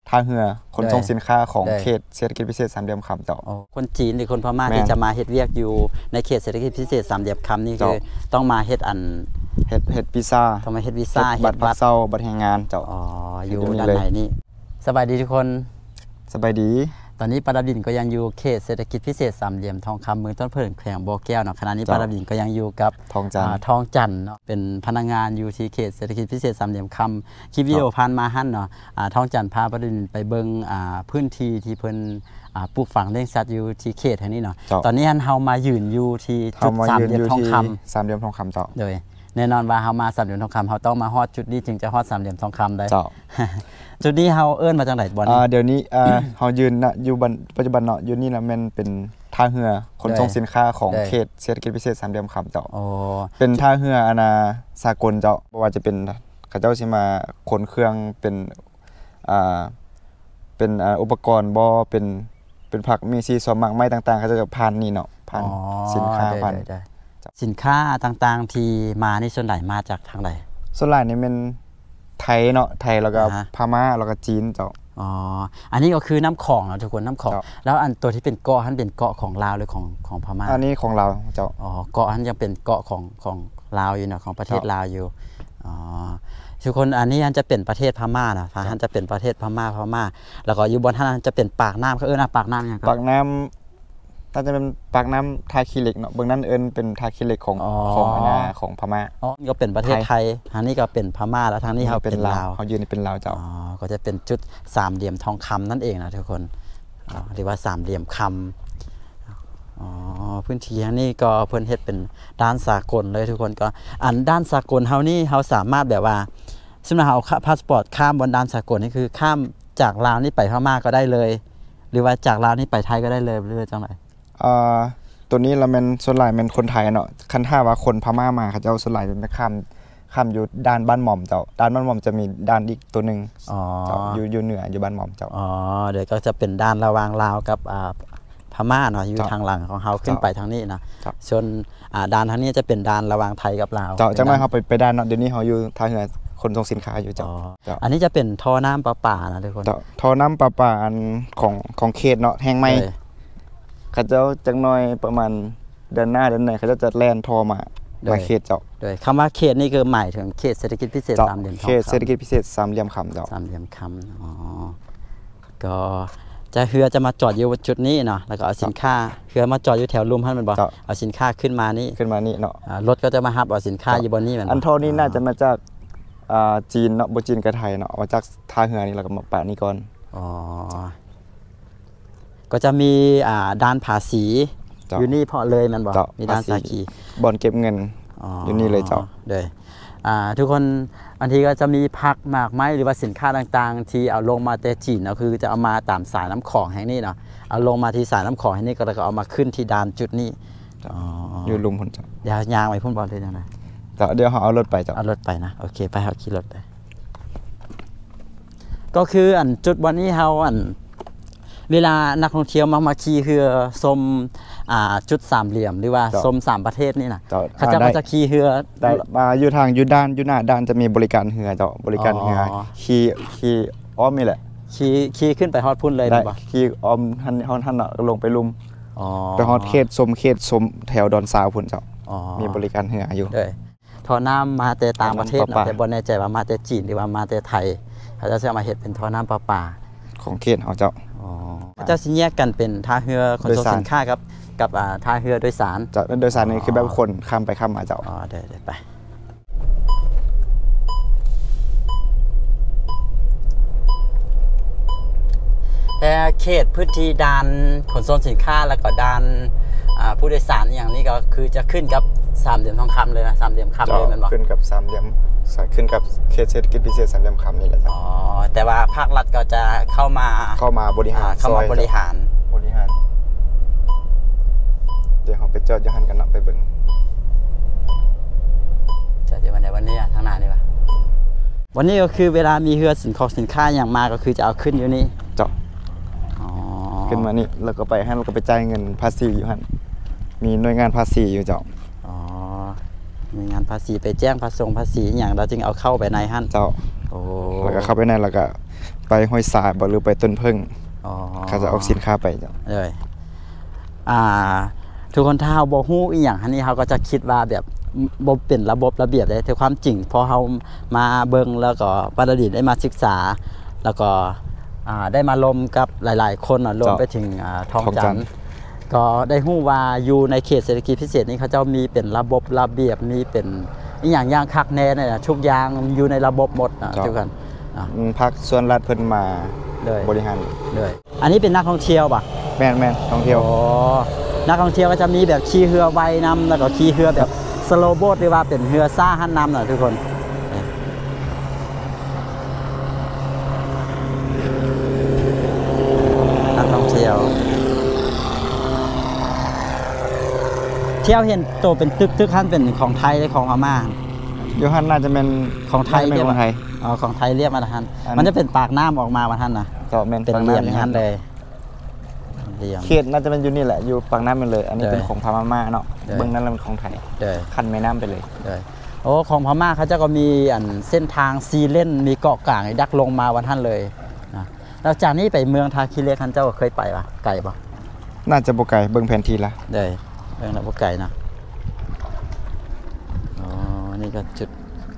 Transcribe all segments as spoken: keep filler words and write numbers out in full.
ท่าเรือขนส่งสินค้าของเขตเศรษฐกิจพิเศษสามเหลี่ยมคำเจ้าคนจีนหรือคนพม่าที่จะมาเฮ็ดเวียกอยู่ในเขตเศรษฐกิจพิเศษสามเหลี่ยมคำนี่คือต้องมาเฮ็ดอันเฮ็ดเฮ็ดวีซ่าต้องมาเฮ็ดวีซ่าเฮ็ดบัตรเช่าบัตรแรงงานเจ้าอ๋ออยู่ด้านไหนนี่สบายดีทุกคนสบายดีตอนนี้ปาราบินก็ยังอยู่เขตเศรษฐกิจพิเศษสามเหลี่ยมทองคำเมืองต้นเพิ่นแขวงบ่อแก้วเนาะขณะนี้ปาราบินก็ยังอยู่กับทองจันทร์ทองจันทร์เนาะเป็นพนักงานอยู่ที่เขตเศรษฐกิจพิเศษสามเหลี่ยมคำคลิปวิดีโอผ่านมาหั่นเนาะทองจันทร์พาปาราบินไปเบิ่งพื้นที่ที่เพิ่นปลูกฝังเลี้ยงสัตว์อยู่ที่เขตแห่งนี้เนาะตอนนี้เฮามายืนอยู่ที่จุดสามเหลี่ยมทองคำสามเหลี่ยมทองคำเจ้าโดยแน่นอนว่าเฮามาสามเหลี่ยมทองคำเฮาต้องมาฮอดจุดนี้จึงจะฮอดสามเหลี่ยมทองคำได้เจ้าจุดนี้เฮาเอิ้นมาจังได๋บ่นี่เดี๋ยวนี้เฮายืนณอยู่ปัจจุบันเนาะอยู่นี่น่ะแม่นเป็นท่าเรือขนส่งสินค้าของเขตเศรษฐกิจพิเศษสามเหลี่ยมคำเจ้าอ๋อเป็นท่าเรืออนาสากลเจ้าบ่ว่าจะเป็นเขาเจ้าสิมาขนเครื่องเป็นอ่าเป็นอุปกรณ์บ่เป็นเป็นผักมีซีซอมมากไม้ต่างๆเขาจะผ่านนี่เนาะผ่านสินค้าผ่านสินค้าต่างๆที่มานี่ส่วนใหญ่มาจากทางใดส่วนใหญ่นี่เป็นไทยเนาะไทยแล้วก็พม่าแล้วก็จีนเจ้าอ๋ออันนี้ก็คือน้ำของเนาะทุกคนน้ำของแล้วอันตัวที่เป็นเกาะนั้นเป็นเกาะของลาวหรือของของพม่าอันนี้ของลาวเจ้าอ๋อเกาะนั้นยังเป็นเกาะของของลาวอยู่เนาะของประเทศลาวอยู่อ๋อทุกคนอันนี้อันจะเป็นประเทศพม่านะอันจะเป็นประเทศพม่าพม่าแล้วก็อยู่บนท่านจะเป็นปากน้ำเขาเอิ้นปากน้ำอย่างปากน้ำน่าจะเป็นปากน้ำทาคีเหล็กเนาะเบื้องนั้นเอิ้นเป็นทาคีเหล็กของของอาณาของพม่าอ๋อนี่ก็เป็นประเทศไทยทางนี้ก็เป็นพม่าแล้วทางนี้เขาเป็นลาวเขายืนเป็นลาวเจ้าอ๋อก็จะเป็นจุดสามเหลี่ยมทองคำนั่นเองนะทุกคนอ๋อเรียกว่าสามเหลี่ยมคำอ๋อพื้นที่นี้ก็เพิ่นเฮ็ดเป็นด้านสากลเลยทุกคนก็อันด้านสากลเฮานี่เฮาสามารถแบบว่าสมมุติเฮาพาสปอร์ตข้ามบนด้านสากลนี่คือข้ามจากลาวนี่ไปพม่าก็ได้เลยหรือว่าจากลาวนี่ไปไทยก็ได้เลยหรือจังได๋อ่าตัวนี้เราเป็นส่วนหลายเป็นคนไทยเนาะคันถ้าว่าคนพม่ามาเขาจะเอาส่วนหลายเป็นข้ามข้ามอยู่ด้านบ้านหม่อมเจ้าด้านบ้านหม่อมจะมีด้านอีกตัวนึงอ๋ออยู่อยู่เหนืออยู่บ้านหม่อมเจ้าอ๋อเดี๋ยวก็จะเป็นด้านระหว่างลาวกับอ่าพม่าเนาะอยู่ทางหลังของเฮาขึ้นไปทางนี้นะส่วนอ่าด้านทางนี้จะเป็นด้านระหว่างไทยกับลาวเจ้าจังได๋เฮาไปไปด้านเนาะเดี๋ยวนี้เฮาอยู่ทางเหนือคนส่งสินค้าอยู่เจ้าอันนี้จะเป็นท่อน้ำประปานะทุกคนท่อน้ำประปาอันของของเขตเนาะแห่งใหม่เขาเจ้าจังน้อยประมาณเดือนหน้าเดือนไหนเขาจะแล่นท่อมามาเขตเจ้าโดยคำว่าเขตนี่คือหมายถึงเขตเศรษฐกิจพิเศษสามเหลี่ยมทองคำเขตเศรษฐกิจพิเศษสามเหลี่ยมคำเจ้าสามเหลี่ยมคำอ๋อก็จะเรือจะมาจอดอยู่จุดนี้เนาะแล้วก็เอาสินค้าเรือมาจอดอยู่แถวลุ่มให้มันบ่เอาสินค้าขึ้นมานี่ขึ้นมานี่เนาะรถก็จะมารับเอาสินค้าอยู่บนนี้มันอันท่อนี้น่าจะมาจากอ่าจีนเนาะบ่จีนกับไทยเนาะมาจากท่าเรือนี่แล้วก็มาปะนี่ก่อนอ๋อก็จะมีอ่าด้านภาษีอยู่นี่พอเลยมันบอกมีด้านสาคีบ่อนเก็บเงินอยู่นี่เลยเจ้าเด้อทุกคนบางทีก็จะมีผักหมากไม้หรือว่าสินค้าต่างๆที่เอาลงมาแต่จีนก็คือจะเอามาตามสายน้ำของแห่งนี้เนาะเอาลงมาที่สายน้ำของแห่งนี้ก็แล้วก็เอามาขึ้นที่ด่านจุดนี้อยู่ลุมพุ่นเจ้าเดี๋ยวยางไปพุ่นบอลเลยจังได๋เจ้าเดี๋ยวเฮาเอารถไปเจ้าเอารถไปนะโอเคไปเฮาขี่รถไปก็คืออันจุดวันนี้เฮาอันเวลานักท่องเที่ยวมามาขี่เรือชมอ่าจุดสามเหลี่ยมหรือว่าชมสามประเทศนี่น่ะเขาจะมาจะขี่เรือได้มาอยู่ทางอยู่ด้านอยู่หน้าด้านจะมีบริการเรือเจ้าบริการเรือขี่ขี่อ้อมนี่แหละขี่ขี่ขึ้นไปฮอดพุ่นเลยได้บ่ขี่อ้อมท่านท่านน่ะลงไปลุ่มอ๋อไปฮอดเขตชมเขตชมแถวดอนซาวพุ่นเจ้าอ๋อมีบริการเรืออยู่ด้วยท่อน้ำมาแต่ต่างประเทศแต่บ่แน่ใจว่ามาแต่จีนหรือว่ามาแต่ไทยเขาจะมาเฮ็ดเป็นท่อน้ำประปาของเขตเฮาเจ้าอ๋อจะสิแยกกันเป็นท่าเรือขนส่งสินค้าครับกับอ่าท่าเรือโดยสารเจ้าโดยสารนี่คือแบบคนข้ามไปข้ามมาเจ้าอ๋อเดี๋ยวๆไปแต่เขตพื้นที่ด่านขนส่งสินค้าแล้วก็ด่านผู้โดยสารอย่างนี้ก็คือจะขึ้นกับสามเหลี่ยมทองคำเลยนะสามเหลี่ยมคำเลยมันบอกขึ้นกับสามเหลี่ยมขึ้นกับเขตเศรษฐกิจพิเศษสามเหลี่ยมคำนี่แหละอ๋อแต่ว่าภาครัฐก็จะเข้ามาเข้ามาบริหารเข้ามาบริหารบริหารเดี๋ยวเราไปจอดยหันกันนะไปเบิ่งจอดวันไหนวันนี้ทางหน้านี่ป่ะวันนี้ก็คือเวลามีเรือสินของสินค้าอย่างมาก็คือจะเอาขึ้นอยู่นี่เจาะขึ้นมานี่แล้วก็ไปให้เราก็ไปจ่ายเงินภาษีอยู่หันมีหน่วยงานภาษีอยู่เจ้าอ๋อมีงานภาษีไปแจ้งภาษีภาษีอย่างเราจึงเอาเข้าไปในหันเจ้าโอ้แล้วก็เข้าไปในแล้วก็ไปห้วยสายบ่หรือไปต้นเพิ่งอ๋อเขาจะเอาสินค้าไปเจ้าเลยอ่าทุกคนถ้าเฮาบ่ฮู้อีหยังอันนี้เฮาก็จะคิดว่าแบบบ่เป็นระบบระเบียบเลยแต่ความจริงพอเฮามาเบิ่งแล้วก็ปรดิษฐ์ได้มาศึกษา แล้วก็อ่าได้มาลมกับหลายๆคนน่ะรวมไปถึงอ่าทองจันทร์ก็ได้ฮู้ว่าอยู่ในเขตเศรษฐกิจพิเศษนี้เขาเจ้ามีเป็นระบบระเบียบมีเป็นอีหยังอย่างคักแน่เนี่ยนะทุกอย่างอยู่ในระบบหมดนะทุกคนอ่ะอืมพักส่วนรัฐเพิ่นมาเลยบริหารเลยอันนี้เป็นนักท่องเที่ยวป่ะแม่นแม่นท่องเที่ยวโอ้นักท่องเที่ยวก็จะมีแบบขี่เรือไวนำแล้วก็ขี่เรือแบบสโลว์โบ๊ทหรือว่าเป็นเรือซ่าหันนำน่ะทุกคนนักท่องเที่ยวเที่ยวเห็นโตเป็นตึกตึกขั้นเป็นของไทยหรือของพม่าโยฮันน่าจะเป็นของไทยเป็นเรียกขอว่างไทยอ๋อของไทยเรียกมาท่านอันมันจะเป็นปากน้ำออกมามาท่านนะก็แม่นเป็นฝั่งเหลี่ยมำอย่างนั้นเลยเหลี่ยมเขตน่าจะเป็นอยู่นี่แหละอยู่ปากน้ำมันเลย อันนี้เลยเป็นของพม่าเนาะเลยเบื้องนั้นเราเป็นของไทยเด้อคันแม่น้ำไปเลยเด้อโอ้ของพม่าเขาเจ้าก็มีอันเส้นทางซีเล่นมีเกาะกลางให้ดักลงมาวันท่านเลยนะแล้วจากนี้ไปเมืองทาคิเลท่านเจ้าเคยไปปะไกลปะน่าจะบ่ไกลเบิ่งแผนที่ละเด้อเรื่องระบบไกลนะอ๋อนี่ก็จุด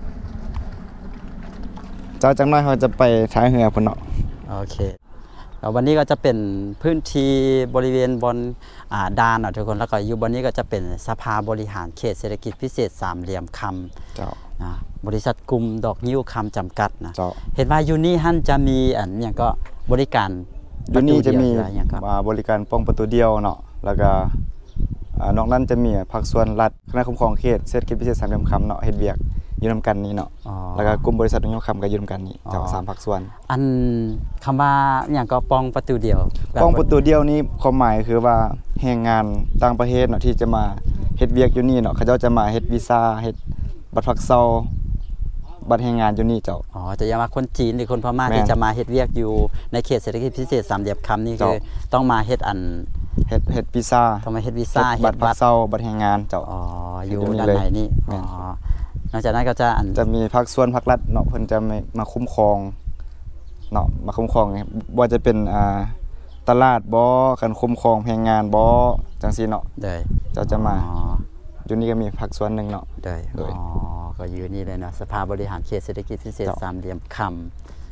เจ้าจังน้อยเขาจะไปท้ายเรือพุ่นเนาะโอเคแล้ววันนี้ก็จะเป็นพื้นที่บริเวณบนอ่าดานนะทุกคนแล้วก็อยู่บนนี้ก็จะเป็นสภาบริหารเขตเศรษฐกิจพิเศษสามเหลี่ยมคำเจ้านะบริษัทกลุ่มดอกนิ้วคำจำกัดนะเจ้าเห็นว่ายูนี่ฮั่นจะมีอันอย่างก็บริการอยู่นี่จะมีปรตูเดียวอะไรอย่างครับอ่าบริการป้องประตูเดียวเนาะแล้วก็อ่านอกนั้นจะมีภาคส่วนรัฐคณะคุ้มครองเขตเศรษฐกิจพิเศษสามเหลี่ยมคำเนาะเฮ็ดเวียกอยู่นำกันนี้เนาะอ๋อแล้วก็กลุ่มบริษัทดอกนิ้วคำก็อยู่นำกันนี้เจ้าอ๋อสามภาคส่วนอันคำว่าอย่างก็ปองประตูเดียวป้องประตูเดียวนี้ความหมายคือว่าแรงงานต่างประเทศเนาะที่จะมาเฮ็ดเวียกอยู่นี่เนาะเขาเจ้าจะมาเฮ็ดวีซ่าเฮ็ดบัตรพักเซาบัตรแรงงานอยู่นี่เจ้าอ๋อจะยังว่าคนจีนหรือคนพม่าแม่นที่จะมาเฮ็ดเวียกอยู่ในเขตเศรษฐกิจพิเศษสามเหลี่ยมคำนี่เจ้าคือต้องมาเฮ็ดอันเฮ็ดเฮ็ดวีซ่าต้องมาเฮ็ดวีซ่าเฮ็ดบัตรพักเซาบัตรแรงงานเจ้าอ๋ออยู่อยู่นี่ด้านเลยในนี่แม่อ๋อน นอกจากนั้นก็จะอันจะมีภาคส่วนภาครัฐเนาะเพิ่นจะมามาคุ้มครองเนาะมาคุ้มครองบ่ว่าจะเป็นอ่าตลาดบ่การคุ้มครองแรงงานบ่จังซี่เนาะเด้อเจ้าจะมาอ๋ออยู่นี่ก็มีภาคส่วนหนึงเนาะเด้อโดยอ๋อก็อยู่นี่เลยนะสภาบริหารเขตเศรษฐกิจพิเศษเจ้าสามเหลี่ยมคำ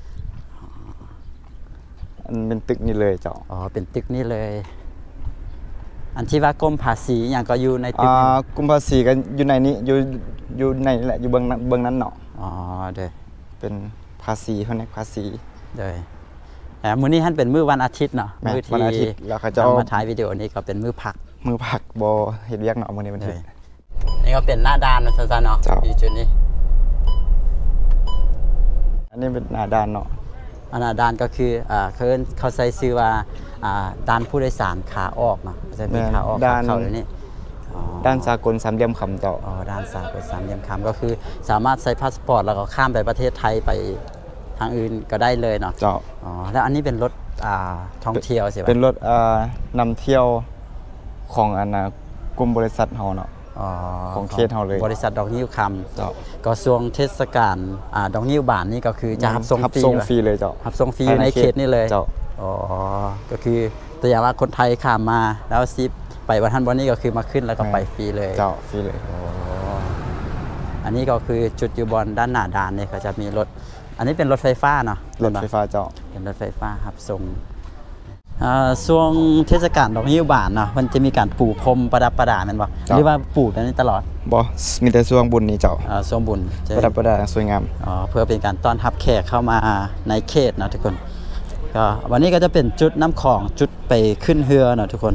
อันเป็นตึกนี่เลยเจ้าอ๋อ เป็นตึกนี่เลย อันที่ว่ากรมภาษีอย่างก็อยู่ในตึกอ่านี่กลุ่มภาษีก็อยู่ในนี้อยู่อยู่ในนี่แหละอยู่เบื้องนั้นเบื้องนั้นเนาะอ๋อเด้อเป็นภาษีแผนกภาษีเด้อแต่มื้อนี้ท่านเป็นมื้อวันอาทิตย์เนาะแม่นมื้อที่วันอาทิตย์แล้วเขาจะนำเอามาถ่ายวิดีโอนี้ก็เป็นมื้อพักมือผักบ่เฮ็ดเวียกเนาะมื้อนี้มันเด้เฮ็อดนี่ก็เป็นหน้าด้านนะสั้นๆเนาะเจ้าอยู่จุดนี้อันนี้เป็นหน้าด้านเนาะอันหน้าด้านก็คืออ่าเขาเอิ้นเขาใช้ชื่อว่าอ่าด้านผู้โดยสารขาออกเนาะจะมีขาออกขาเข้าอยู่นี่อ๋อด้านสากลสามเหลี่ยมคำเจ้าอ๋อด้านซ้ายเป็นสามเหลี่ยมคำก็คือสามารถใช้พาสปอร์ตแล้วก็ข้ามไปประเทศไทยไปทางอื่นก็ได้เลยเนาะเจ้าอ๋อแล้วอันนี้เป็นรถอ่าท่องเที่ยวใช่ไหมเป็นรถอ่านำเที่ยวของอันน่ะกลุ่มบริษัทเฮาเนาะอ๋อของเขตเราเลยบริษัทดอกนิ้วคเจ้าำกระทรวงเทศกาลอ่าดอกนิ้วบานนี่ก็คือจะรับส่งรับฟรีส่งปะฟรีเลยเจ้ารับส่งฟรีอยู่ในเขตนี่เลยเจ้าอ๋อก็คือตัวอย่างว่าคนไทยข้ามมาแล้วซิปไปวันทันวันนี้ก็คือมาขึ้นแล้วก็ไปฟรีเลยเจ้าฟรีเลยอ๋ออันนี้ก็คือจุดอยู่บนด้านหน้าด่านเนี่ยเขาจะมีรถ อันนี้เป็นรถไฟฟ้าเนาะรถไฟฟ้าเจ้าเป็นรถไฟฟ้าครับส่งอ่าช่วงเทศกาลดอกนิ้วบานเนาะมันจะมีการปูพรมประดับประดาแมันบ่หรือว่าปูแบบนี้ตลอดบ่มีแต่ช่วงบุญนี่เจ้าอ่าช่วงบุญจะประดับประดาสวยงามอ๋อเพื่อเป็นการต้อนรับแขกเข้ามาในเขตนะทุกคนก็วันนี้ก็จะเป็นจุดน้ำของจุดไปขึ้นเรือเนาะทุกคน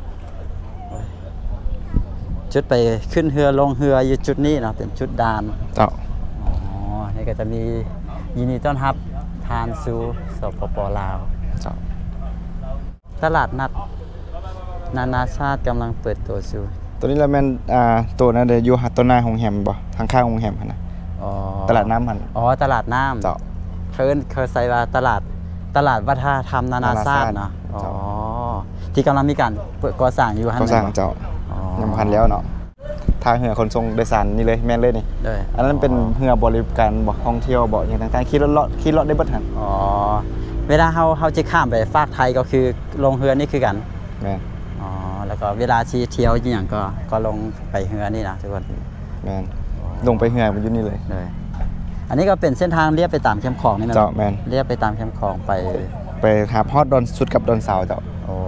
จุดไปขึ้นเรือลงเรืออยู่จุดนี้เนาะเป็นจุดดานเจ้าอ๋อนี่ก็จะมียินดีต้อนรับทานซูสปปลาวเจ้าตลาดนัดนานาชาติกำลังเปิดตัวสู่ตัวนี้ละแม่นอ่าตัวนั้นเด้อยู่ต้นหน้าโรงแรมบ่ทางข้างโรงแรมหั่นน่ะอ๋อตลาดน้ำหั่นอ๋อตลาดน้ำเจ้าเคินเคยใส่ว่าตลาดตลาดวัฒนธรรมนานาชาติเนาะอ๋อเจ้าที่กำลังมีการเปิดก่อสร้างอยู่หั่นเขาสร้างเจ้าอ๋อยังบ่ทันแล้วเนาะทางเรือขนส่งโดยสารนี่เลยแม่นเลยนี่ด้วยอันนั้นเป็นเรือบริการบ่ท่องเที่ยวบ่อย่างต่างๆขี่รถเลาะขี่เลาะได้เบิดหั่นอ๋อเวลาเฮาเฮาจะข้ามไปฝากไทยก็คือลงเรือนี่คือกันแม่นอ๋อแล้วก็เวลาที่เที่ยวอย่างก็ก็ลงไปเรือนี่นะทุกคนแม่นลงไปเหือมันอยู่นี่เลยเลยอันนี้ก็เป็นเส้นทางเลียบไปตามแคมป์คลองนี่นะเจ้าแม่นเลียบไปตามแคมป์คลองไปไปหาฮอดดอนสุดกับดอนสาวเจ้าโอ้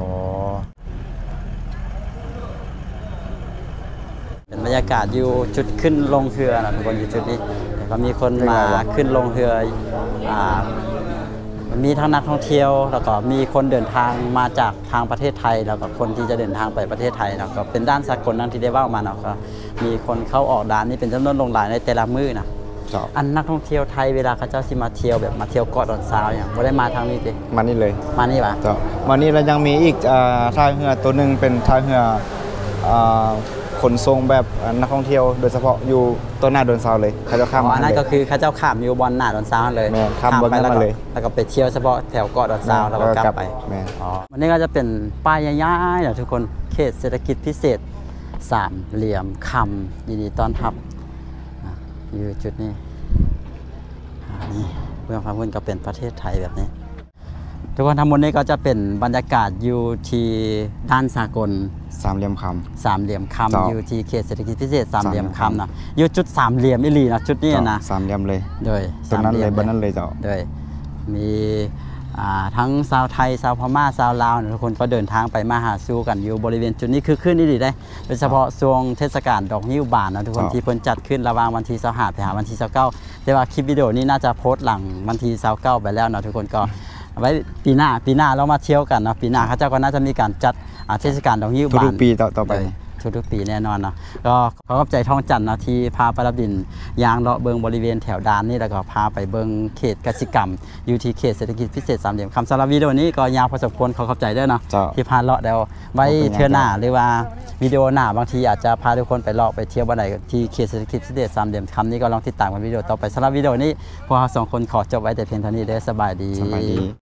เป็นบรรยากาศอยู่จุดขึ้นลงเรือนะทุกคนอยู่จุดนี้แล้วก็มีคนมาขึ้นลงเรืออ่ามีทั้งนักท่องเที่ยวแล้วก็มีคนเดินทางมาจากทางประเทศไทยแล้วก็คนที่จะเดินทางไปประเทศไทยแล้วก็เป็นด้านสากลนั่นที่ได้ว่ามาเนาะก็มีคนเข้าออกด่านนี่เป็นจำนวนลงหลายในแต่ละมื้อนะเจ้าอันนักท่องเที่ยวไทยเวลาเขาเจ้าสิมาเที่ยวแบบมาเที่ยวเกาะดอนซาวอย่างบ่ได้มาทางนี้ติมานี่เลยมานี่ปะเจ้ามานี่แล้วยังมีอีกอ่าท่าเรือตัวหนึงเป็นท่าเรืออ่าขนส่งแบบนักท่องเที่ยวโดยเฉพาะอยู่ตัวหน้าดอนสาวเลยเขาจะข้ามอ๋อมาอันนั้นเลยก็คือเขาเจ้าข้ามอยู่บนหน้าดอนซาวเลยแม่นข้ามบนไปนั้นแล้วมาก็เลยแล้วก็ไปเที่ยวเฉพาะแถวเกาะดอนซาวแล้วก็กลับไปแม่นอ๋อวันนี้ก็จะเป็นป้ายย้ายๆนะทุกคนเขตเศรษฐกิจพิเศษสามเหลี่ยมคำยินดีต้อนรับอ่ะอยู่จุดนี้อ่านี่เพื่อนพาเพื่อนก็เป็นประเทศไทยแบบนี้ ทุกคนทั้งหมดนี้ก็จะเป็นบรรยากาศอยู่ที่ด้านสากลสามเหลี่ยมคสามเหลี่ยมเจ้าคำอยู่ที่เขตเศรษฐกิจพิเศษสามเหลี่ยมสามเหลี่ยมคำนะอยู่จุดสามเหลี่ยมอิลีนะจุดำนี้เจ้านะสามเหลี่ยมเลยโดยตัวนั้นเลยสามหบมนนั้นเลยเจ้าโดยมีอ่าทั้งชาวไทยชาวพม่าชาวลาวทุกคนก็เดินทางไปมาหาสู่กันอยู่บริเวณจุดนี้คือขึ้นนี่ดีได้โดยเฉพาะช่วงเทศกาลดอกนิ้วบานนะทุกคนครับที่เพิ่นจัดขึ้นระหว่างวันที่ยี่สิบห้าไปหาวันที่ยี่สิบเก้าแต่ว่าคลิปวิดีโอนี้น่าจะโพสต์หลังวันที่ยี่สิบเก้าไปแล้วนะทุกคนก็เอาไว้ปีหน้าปีหน้าเรามาเที่ยวกันเนาะปีหน้าเขาเจ้าก็น่าจะมีการจัดอ่าเทศกาลดอกนิ้วบานทุกๆปีต่อต่อไปทุกๆปีแน่นอนเนาะก็ขอขอบใจท้องจันทร์นะที่พาไปรับดินยางเลาะเบิงบริเวณแถวด้านนี่แล้วก็พาไปเบิงเขตกสิกรรมอยู่ที่เขตเศรษฐกิจพิเศษสามเหลี่ยมคำสำหรับวิดีโอนี้ก็ยาวพอสมควรขอขอบใจด้วยเนาะเจ้าที่พาเลาะเดี๋ยวไว้ขอบคุณเทื่อหน้าหรือว่าวิดีโอหน้าบางทีอาจจะพาทุกคนไปเลาะไปเที่ยวบ้านไหนที่เขตเศรษฐกิจพิเศษสามเหลี่ยมคำนี้ก็ลองติดตามกันวิดีโอต่อไปสำหรับวิดีโอนี้พวกเราสองคนขอจบไว้แต่เพียงเท่านี้เด้อสบายดีสบายดี